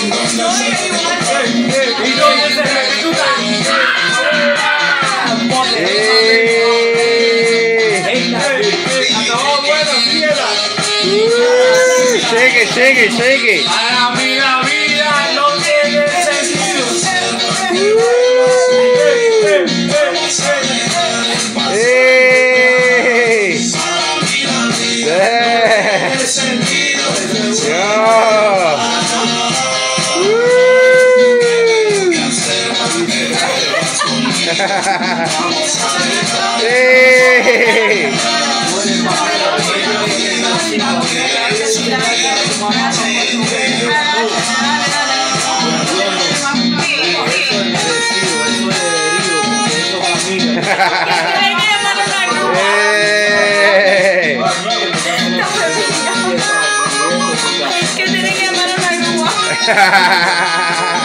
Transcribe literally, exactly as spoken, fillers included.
¿Y dónde se ejecuta? Acabó bueno, fiera. Shake it, shake it, shake it. Para mí la vida no tiene sentido. Hey. Hey. Que tiene que llamar a una grúa.